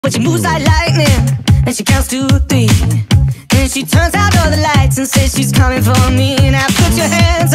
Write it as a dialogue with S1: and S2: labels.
S1: But she moves like lightning, and she counts to 3. Then she turns out all the lights and says she's coming for me. Now put your hands